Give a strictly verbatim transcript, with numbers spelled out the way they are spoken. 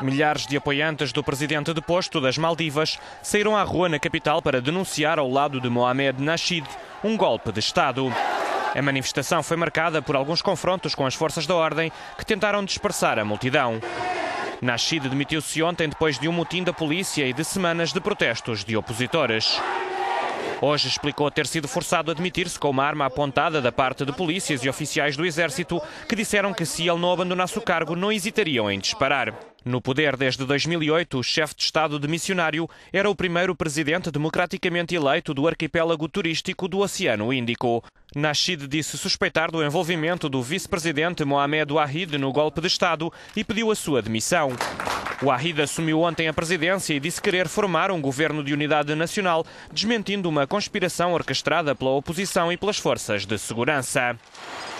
Milhares de apoiantes do presidente deposto das Maldivas saíram à rua na capital para denunciar ao lado de Mohamed Nasheed um golpe de Estado. A manifestação foi marcada por alguns confrontos com as forças da ordem que tentaram dispersar a multidão. Nasheed demitiu-se ontem depois de um motim da polícia e de semanas de protestos de opositores. Hoje explicou ter sido forçado a demitir-se com uma arma apontada da parte de polícias e oficiais do exército que disseram que se ele não abandonasse o cargo não hesitariam em disparar. No poder desde dois mil e oito, o chefe de Estado de missionário era o primeiro presidente democraticamente eleito do arquipélago turístico do Oceano Índico. Nasheed disse suspeitar do envolvimento do vice-presidente Mohamed Wahid no golpe de Estado e pediu a sua demissão. Wahid assumiu ontem a presidência e disse querer formar um governo de unidade nacional, desmentindo uma conspiração orquestrada pela oposição e pelas forças de segurança.